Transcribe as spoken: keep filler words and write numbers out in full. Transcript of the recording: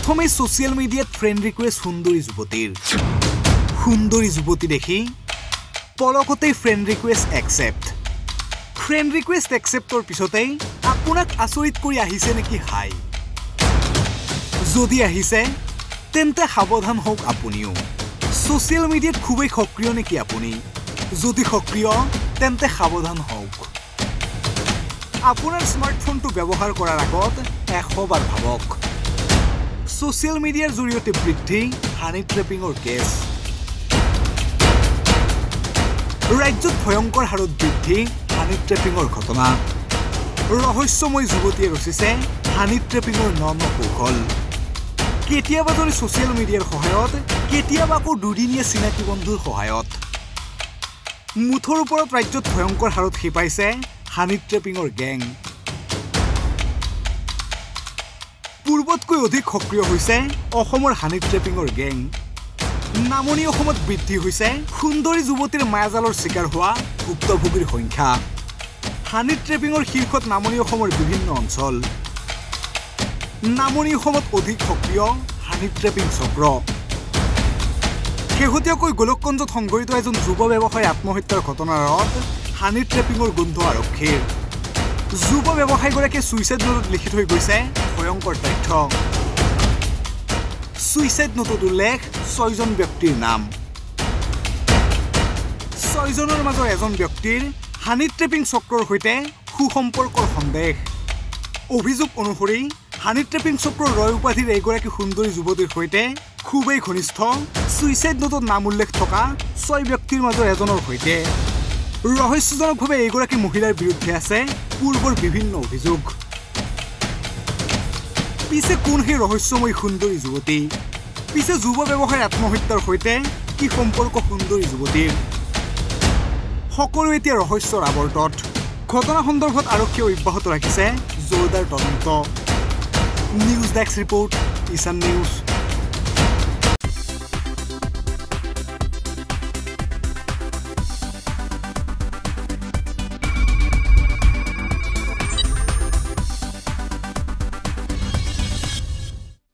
প্ৰথমে সোশ্যাল মিডিয়াত friend request সুন্দরী যুবতীর সুন্দরী যুবতী দেখি পলকতেই friend request accept friend request একসেপ্টৰ পিছতেই আপোনাক আচৰিত কৰি আহিছে নেকি হাই যদি আহিছে তেন্তে সাৱধান হওক আপুনিও সোশ্যাল মিডিয়াত খুবই সক্ৰিয় নেকি আপুনি যদি সক্ৰিয় তেন্তে সাৱধান হওক আপোনাৰ স্মাৰ্টফোনটো ব্যৱহাৰ কৰাৰ আগত এশ বাৰ ভাবক সোশ্যাল মিডিয়াৰ জৰিয়তে বৃদ্ধি হানি ট্ৰেপিংৰ কেছ ৰাজ্যত ভয়ংকৰ হাৰত বৃদ্ধি হানি ট্ৰেপিংৰ ঘটনা ৰহস্যময় যুৱতীয়ে ৰচিছে হানি ট্ৰেপিংৰ ন ন কৌশল কেতিয়াবা যদি সোশ্যাল মিডিয়াৰ সহায়ত কেতিয়াবা আকৌ দুদিনীয়া চিনাকি বন্ধুৰ সহায়ত মুঠৰ ওপৰত ৰাজ্যত ভয়ংকৰ হাৰত শিপাইছে হানি ট্ৰেপিংৰ গেং পূৰ্বতকৈ অধিক সক্ৰিয় হৈছে অসমৰ হানি ট্ৰেপিংৰ গেং নামনি অসমত বৃদ্ধি হৈছে সুন্দৰী যুৱতীৰ মায়াজালৰ শিকাৰ হোৱা ভুক্তভোগীৰ সংখ্যা হানি ট্ৰেপিংৰ শীৰ্ষত নামনি অসমৰ বিভিন্ন অঞ্চল নামনি অসমত অধিক সক্ৰিয় হানি ট্ৰেপিং চক্ৰ শেহতীয়াকৈ গোলকগঞ্জত সংঘটিত এজন যুৱ ব্যৱসায়ী আত্মহত্যাৰ ঘটনাত হানি ট্ৰেপিংৰ গোন্ধ আৰক্ষীৰ যুৱ ব্যৱসায়ীগৰাকীয়ে ছুইচাইড নোটত লিখি থৈ গৈছে ভয়ংকৰ তথ্য ছুইচাইড নোটত উল্লেখ ছয়জন ব্যক্তিৰ নাম ছয়জনৰ মাজৰ এজন ব্যক্তিৰ হানি ট্ৰেপিং চক্ৰৰ সৈতে সুসম্পৰ্কৰ সন্দেহ অভিযোগ অনুসৰি হানি ট্ৰেপিং চক্ৰৰ ৰয় উপাধিৰ এইগৰাকী সুন্দৰী যুৱতীৰ সৈতে খুবেই ঘনিষ্ঠ ছুইচাইড নোটত নাম উল্লেখ থকা ছয় ব্যক্তিৰ মাজৰ এজনৰ সৈতে ৰহস্যজনকভাৱে এইগৰাকী মহিলাৰ বিৰুদ্ধে আছে পূৰ্বৰ বিভিন্ন অভিযোগ পিছে কোন সেই ৰহস্যময় সুন্দৰী যুৱতী পিছে যুৱ ব্যৱসায়ী আত্মহত্যাৰ সৈতে কি সম্পৰ্ক সুন্দৰী যুৱতীৰ সকলো এতিয়া ৰহস্যৰ আৱৰ্তত ঘটনা সন্দৰ্ভত আৰক্ষীয়ে অব্যাহত ৰাখিছে জোৰদাৰ তদন্ত news desk report Ishan news